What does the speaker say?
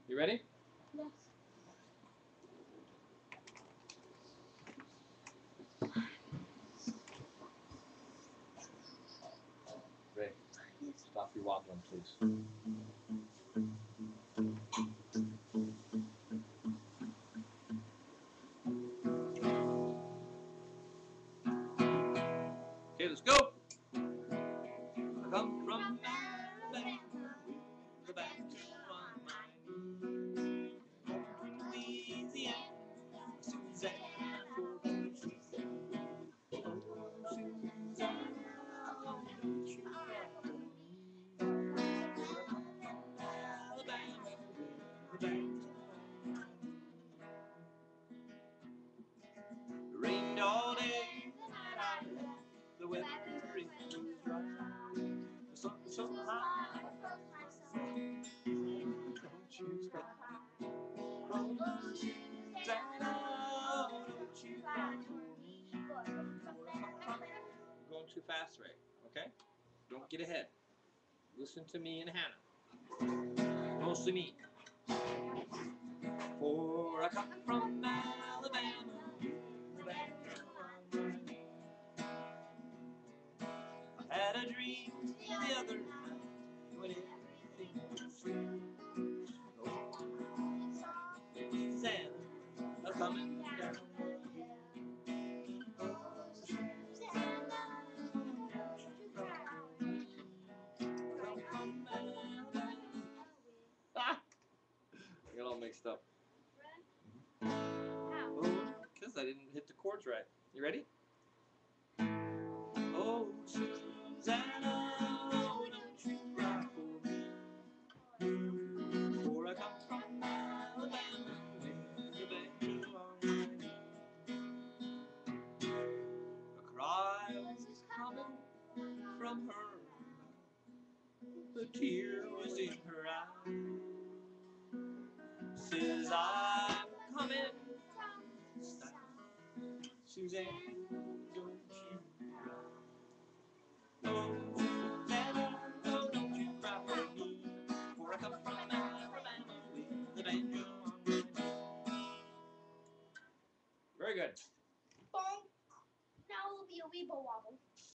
You ready? Yes. Ray, stop your wobbling, please. Okay, let's go. I come from Alabama, the back on my knee. From Louisiana, Susanna, for don't you say. Oh, Susanna, don't you cry for me. I come from Alabama, the back on my knee. It rained all day, the night I left. The weather it was right. The sun was so high, don't you cry. Oh, Susanna, don't you cry for me. You're going too fast, Ray. Okay? Don't get ahead. Listen to me and Hannah. Mostly me. For I come from Alabama. I had a dream the other night when everything was true. Oh, Susanna, a coming down the hill. Oh, Susanna, don't you cry for me. Come from Alabama. Ah! I got all mixed up. How? Oh, because I didn't hit the chords right. You ready? Oh, Susanna, oh, don't you cry for me. For I come from Alabama with the baby on my knee. A cry was coming from her. The tear was in her eye. Says I'm coming from the south. Suzanne, don't you cry. Oh,